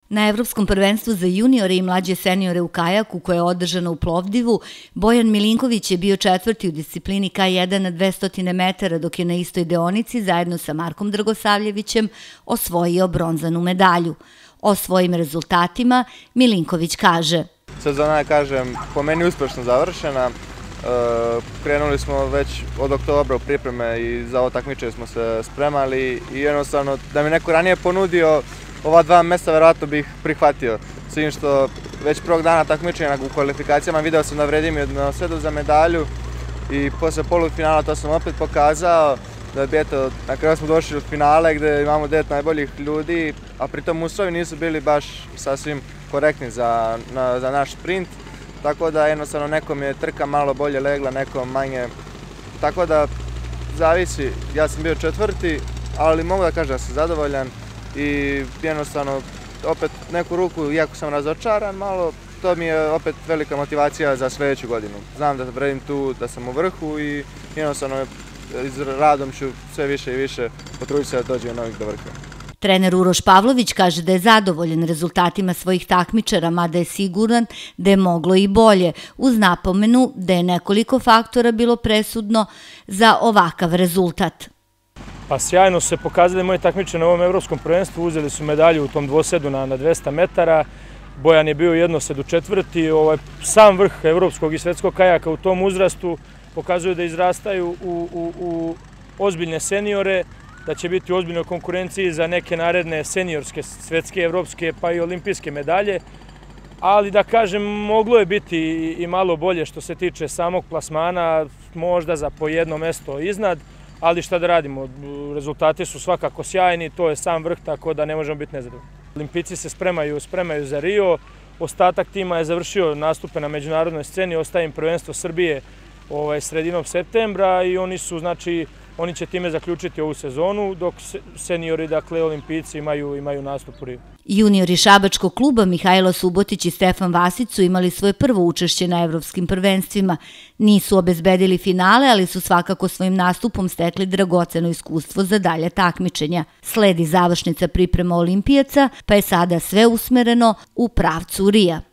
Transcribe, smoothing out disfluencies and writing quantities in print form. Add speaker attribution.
Speaker 1: Na Evropskom prvenstvu za juniore i mlađe seniore u kajaku koje je održano u Plovdivu, Bojan Milinković je bio četvrti u disciplini K1 na 200 metara, dok je na istoj deonici zajedno sa Markom Dragosavljevićem osvojio bronzanu medalju. O svojim rezultatima Milinković kaže:
Speaker 2: Sezona je, kažem, po meni uspešno završena. Krenuli smo već od oktobra u pripreme i za ovo takmičenje smo se spremali i jednostavno da mi neko ranije ponudio ova 2 mesta, verovatno bih prihvatio. S tim što već prvog dana takmičenja u kvalifikacijama video sam da vredim jedno svedu za medalju i posle polufinala to sam opet pokazao. Da bi, eto, na kraju smo došli u finale gde imamo 9 najboljih ljudi, a pritom uslovi nisu bili baš sasvim korektni za naš sprint. Tako da jednostavno nekom je trka malo bolje legla, nekom manje. Tako da zavisi, ja sam bio četvrti, ali mogu da kažem da sam zadovoljan i jednostavno opet neku ruku, iako sam razočaran malo, to mi je opet velika motivacija za sljedeću godinu. Znam da vredim tu, da sam u vrhu i jednostavno radom ću sve više i više potruditi se da dođem do vrha.
Speaker 1: Trener Uroš Pavlović kaže da je zadovoljan rezultatima svojih takmičara, mada je siguran da je moglo i bolje, uz napomenu da je nekoliko faktora bilo presudno za ovakav rezultat.
Speaker 3: Pa sjajno su se pokazali moji takmičari na ovom evropskom prvenstvu, uzeli su medalju u tom dvosedu na 200 metara, Bojan je bio jednosedu četvrti, sam vrh evropskog i svetskog kajaka u tom uzrastu pokazuju da izrastaju u ozbiljne seniore, da će biti u ozbiljnoj konkurenciji za neke naredne seniorske, svetske, evropske pa i olimpijske medalje, ali da kažem moglo je biti i malo bolje što se tiče samog plasmana, možda za po jedno mesto iznad, ali šta da radimo, rezultati su svakako sjajni, to je sam vrh, tako da ne možemo biti nezadovoljni. Olimpijci se spremaju za Rio, ostatak tima je završio nastupe na međunarodnoj sceni, ostaje im prvenstvo Srbije sredinom septembra i oni će time zaključiti ovu sezonu, dok seniori, dakle olimpijci, imaju nastup u Riju.
Speaker 1: Juniori šabačkog kluba Mihajlo Subotić i Stefan Vasić su imali svoje prvo učešće na evropskim prvenstvima. Nisu obezbedili finale, ali su svakako svojim nastupom stekli dragoceno iskustvo za dalje takmičenja. Sledi završnica priprema olimpijaca, pa je sada sve usmereno u pravcu Rija.